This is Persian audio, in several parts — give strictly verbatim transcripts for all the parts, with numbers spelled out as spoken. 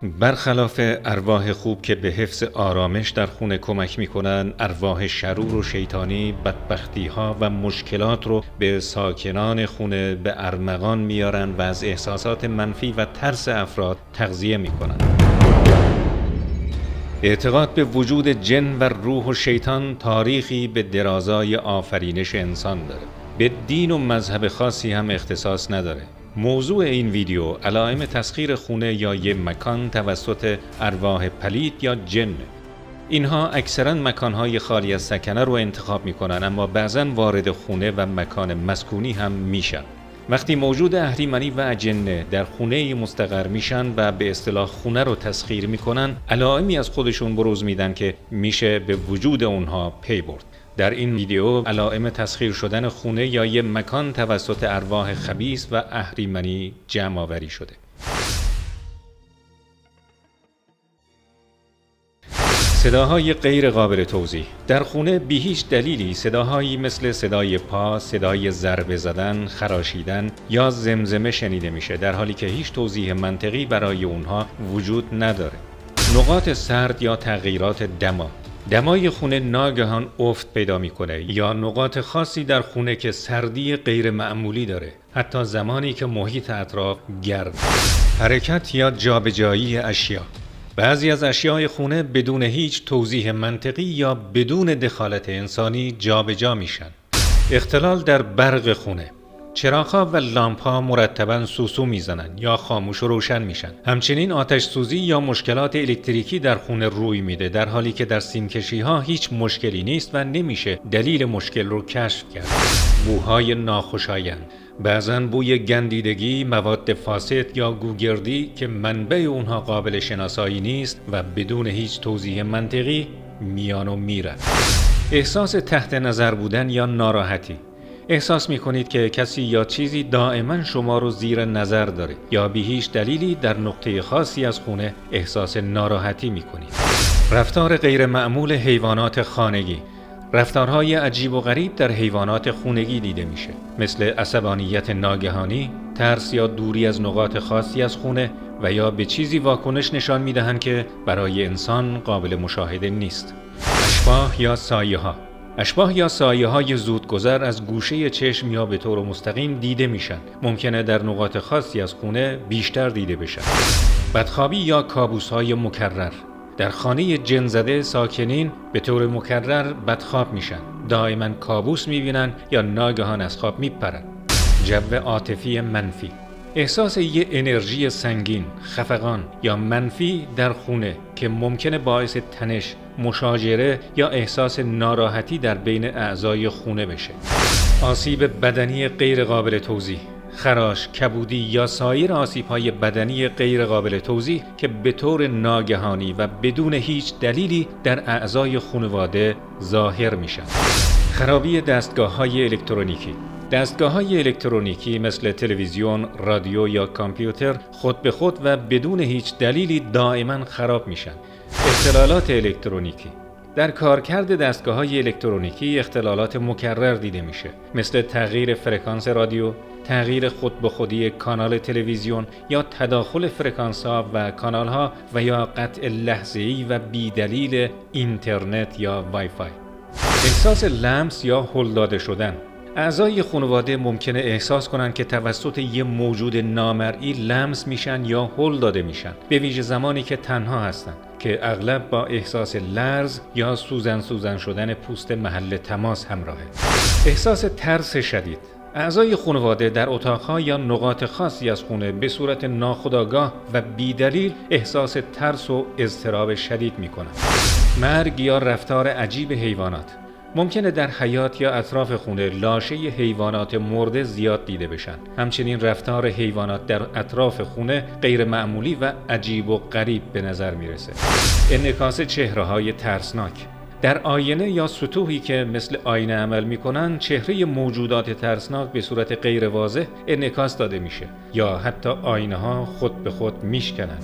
برخلاف ارواح خوب که به حفظ آرامش در خونه کمک میکنن، ارواح شرور و شیطانی بدبختی ها و مشکلات رو به ساکنان خونه به ارمغان میارن و از احساسات منفی و ترس افراد تغذیه میکنن. اعتقاد به وجود جن و روح و شیطان تاریخی به درازای آفرینش انسان داره. به دین و مذهب خاصی هم اختصاص نداره. موضوع این ویدیو علائم تسخیر خونه یا یک مکان توسط ارواح پلید یا جن. اینها اکثرا مکانهای خالی از سکنه رو انتخاب میکنن، اما بعضا وارد خونه و مکان مسکونی هم میشن. وقتی موجود اهریمنی و اجنه در خونه مستقر میشن و به اصطلاح خونه رو تسخیر میکنن، علائمی از خودشون بروز میدن که میشه به وجود اونها پی برد. در این ویدیو علائم تسخیر شدن خونه یا یک مکان توسط ارواح خبیث و اهریمنی جمع آوری شده. صداهای غیر قابل توضیح. در خونه بی هیچ دلیلی صداهایی مثل صدای پا، صدای ضربه زدن، خراشیدن یا زمزمه شنیده میشه، در حالی که هیچ توضیح منطقی برای اونها وجود نداره. نقاط سرد یا تغییرات دما. دمای خونه ناگهان افت پیدا میکنه یا نقاط خاصی در خونه که سردی غیر معمولی داره، حتی زمانی که محیط اطراف گرم. حرکت یا جابجایی اشیا. بعضی از اشیاء خونه بدون هیچ توضیح منطقی یا بدون دخالت انسانی جابجا میشن. اختلال در برق خونه. چراغ‌ها و لامپ‌ها مرتباً سوسو میزنن یا خاموش و روشن میشن. همچنین آتش سوزی یا مشکلات الکتریکی در خونه روی میده، در حالی که در سیمکشی‌ها هیچ مشکلی نیست و نمیشه دلیل مشکل رو کشف کرد. بوهای ناخوشایند. بعضاً بوی گندیدگی، مواد فاسد یا گوگردی که منبع اونها قابل شناسایی نیست و بدون هیچ توضیح منطقی میان و میرن. احساس تحت نظر بودن یا ناراحتی. احساس میکنید که کسی یا چیزی دائما شما رو زیر نظر داره یا بی هیچ دلیلی در نقطه خاصی از خونه احساس ناراحتی میکنید. رفتار غیر معمول حیوانات خانگی. رفتارهای عجیب و غریب در حیوانات خونگی دیده میشه، مثل عصبانیت ناگهانی، ترس یا دوری از نقاط خاصی از خونه و یا به چیزی واکنش نشان میدهند که برای انسان قابل مشاهده نیست. اشباح یا سایه ها. اشباح یا سایه های زودگذر از گوشه چشم یا به طور مستقیم دیده میشن. ممکنه در نقاط خاصی از خونه بیشتر دیده بشن. بدخوابی یا کابوس های مکرر. در خانه جن زده ساکنین به طور مکرر بدخواب میشن. دائما کابوس میبینن یا ناگهان از خواب میپرن. جو عاطفی منفی. احساس یه انرژی سنگین، خفقان یا منفی در خونه که ممکنه باعث تنش، مشاجره یا احساس ناراحتی در بین اعضای خونه بشه. آسیب بدنی غیر قابل توضیح. خراش، کبودی یا سایر آسیب‌های بدنی غیر قابل توضیح که به طور ناگهانی و بدون هیچ دلیلی در اعضای خانواده ظاهر میشن. خرابی دستگاه‌های الکترونیکی. دستگاه‌های الکترونیکی مثل تلویزیون، رادیو یا کامپیوتر خود به خود و بدون هیچ دلیلی دائما خراب میشن. اختلالات الکترونیکی. در کارکرد دستگاه‌های الکترونیکی اختلالات مکرر دیده میشه، مثل تغییر فرکانس رادیو، تغییر خود به خودی کانال تلویزیون یا تداخل فرکانس‌ها و کانال‌ها و یا قطع لحظه‌ای و بی‌دلیل اینترنت یا وای فای. احساس لمس یا هل داده شدن. اعضای خانواده ممکنه احساس کنن که توسط یه موجود نامرئی لمس میشن یا هل داده میشن، به ویژه زمانی که تنها هستن، که اغلب با احساس لرز یا سوزن سوزن شدن پوست محل تماس همراهه. احساس ترس شدید. اعضای خانواده در اتاق‌ها یا نقاط خاصی از خونه به صورت ناخودآگاه و بی‌دلیل احساس ترس و اضطراب شدید میکنن. مرگ یا رفتار عجیب حیوانات. ممکنه در حیاط یا اطراف خونه لاشه حیوانات مرده زیاد دیده بشن. همچنین رفتار حیوانات در اطراف خونه غیر معمولی و عجیب و غریب به نظر میرسه. انعکاس چهره‌های ترسناک. در آینه یا سطوحی که مثل آینه عمل میکنن، چهره موجودات ترسناک به صورت غیر واضح انعکاس داده میشه یا حتی آینه ها خود به خود میشکنن.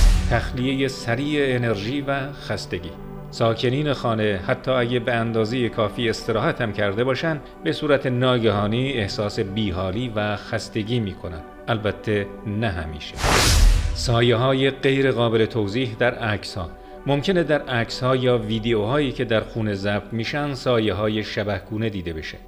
تخلیه سریع انرژی و خستگی. ساکنین خانه حتی اگه به اندازه کافی استراحت هم کرده باشن، به صورت ناگهانی احساس بیحالی و خستگی میکنن. البته نه همیشه. سایه های غیر قابل توضیح در عکس ها. ممکنه در عکس ها یا ویدیوهایی که در خونه ضبط میشن سایه های شبحگونه دیده بشه.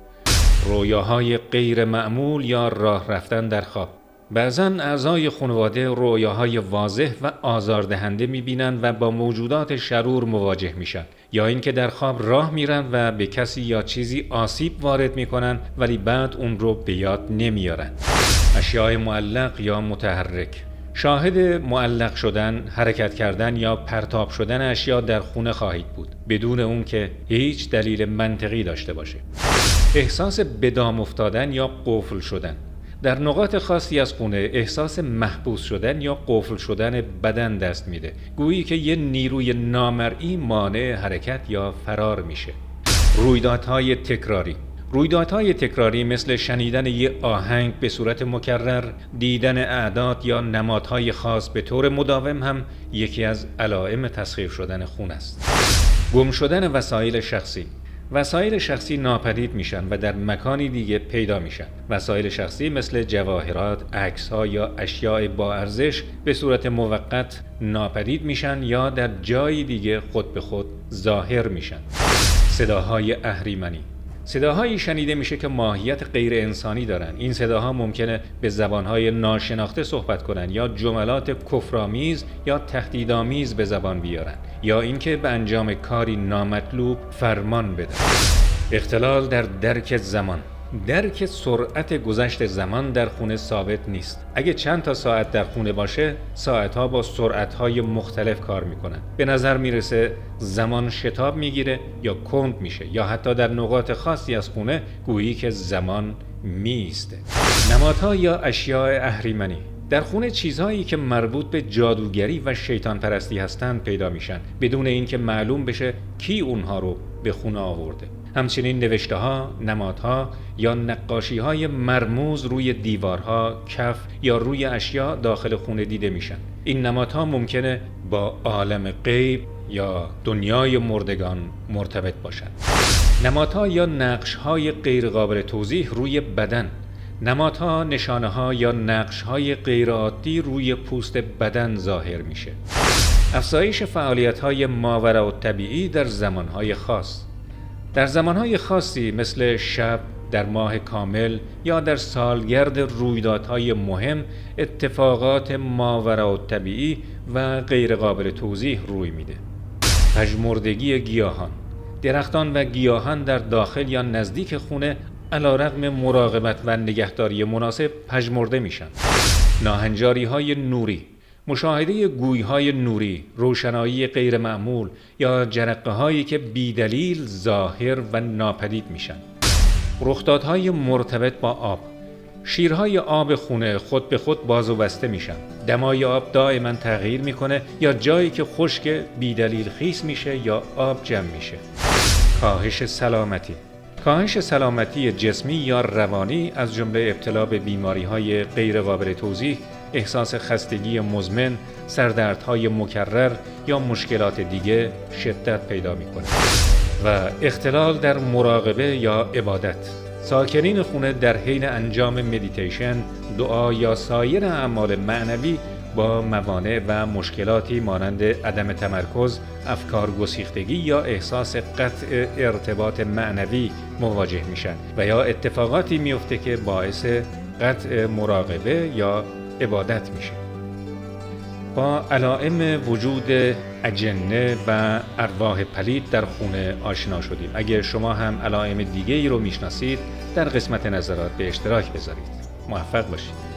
رویاهای غیر معمول یا راه رفتن در خواب. بعضاً اعضای خانواده رویاهای واضح و آزاردهنده میبینن و با موجودات شرور مواجه میشن، یا اینکه در خواب راه میرن و به کسی یا چیزی آسیب وارد میکنن ولی بعد اون رو به یاد نمیارن. اشیاء معلق یا متحرک. شاهد معلق شدن، حرکت کردن یا پرتاب شدن اشیا در خونه خواهید بود بدون اون که هیچ دلیل منطقی داشته باشه. احساس به دام افتادن یا قفل شدن. در نقاط خاصی از خونه احساس محبوس شدن یا قفل شدن بدن دست میده، گویی که یه نیروی نامرئی مانع حرکت یا فرار میشه. رویدادهای تکراری. رویدادهای تکراری مثل شنیدن یک آهنگ به صورت مکرر، دیدن اعداد یا نمادهای خاص به طور مداوم هم یکی از علائم تسخیر شدن خون است. گم شدن وسایل شخصی. وسایل شخصی ناپدید میشن و در مکانی دیگه پیدا میشن. وسایل شخصی مثل جواهرات، عکس‌ها یا اشیاء با ارزش به صورت موقت ناپدید میشن یا در جایی دیگه خود به خود ظاهر میشن. صداهای اهریمنی. صداهایی شنیده میشه که ماهیت غیر انسانی دارن. این صداها ممکنه به زبانهای ناشناخته صحبت کنن یا جملات کفرآمیز یا تهدیدآمیز به زبان بیارن، یا اینکه به انجام کاری نامطلوب فرمان بدن. اختلال در درک زمان. درک سرعت گذشت زمان در خونه ثابت نیست. اگه چند تا ساعت در خونه باشه، ساعتها با سرعتهای مختلف کار میکنن. به نظر میرسه زمان شتاب میگیره یا کند میشه، یا حتی در نقاط خاصی از خونه گویی که زمان میسته. نمادها یا اشیاء اهریمنی. در خونه چیزهایی که مربوط به جادوگری و شیطان پرستی هستند پیدا میشن بدون اینکه معلوم بشه کی اونها رو به خونه آورده. همچنین نوشته ها، نمادها یا نقاشی های مرموز روی دیوارها، کف یا روی اشیا داخل خونه دیده میشن. این نمادها ممکنه با عالم غیب یا دنیای مردگان مرتبط باشند. نمادها یا نقش های غیر قابل توضیح روی بدن. نمادها، نشانه ها یا نقش های غیر عادی روی پوست بدن ظاهر میشه. افزایش فعالیت های ماوراءالطبیعی در زمان های خاص. در زمانهای خاصی مثل شب، در ماه کامل یا در سالگرد رویدادهای مهم اتفاقات ماوراءالطبیعی و غیر قابل توضیح روی میده. پژمردگی گیاهان. درختان و گیاهان در داخل یا نزدیک خونه علیرغم مراقبت و نگهداری مناسب پژمرده میشن. ناهنجاری های نوری. مشاهده گوی‌های نوری، روشنایی غیر معمول یا جرقه هایی که بیدلیل ظاهر و ناپدید میشن. رخدادهای مرتبط با آب. شیرهای آب خونه خود به خود باز و بسته میشن. دمای آب دائما تغییر میکنه، یا جایی که خشک بیدلیل خیس میشه یا آب جمع میشه. کاهش سلامتی. کاهش سلامتی جسمی یا روانی از جمله ابتلا به بیماری‌های غیر قابل توضیح، احساس خستگی مزمن، سردردهای مکرر یا مشکلات دیگه شدت پیدا می‌کنه. و اختلال در مراقبه یا عبادت. ساکنین خونه در حین انجام مدیتیشن، دعا یا سایر اعمال معنوی با موانع و مشکلاتی مانند عدم تمرکز، افکار گسیختگی یا احساس قطع ارتباط معنوی مواجه میشن و یا اتفاقاتی میفته که باعث قطع مراقبه یا عبادت میشه. با علائم وجود اجنه و ارواح پلید در خونه آشنا شدیم. اگر شما هم علائم دیگه ای رو میشناسید در قسمت نظرات به اشتراک بذارید. موفق باشید.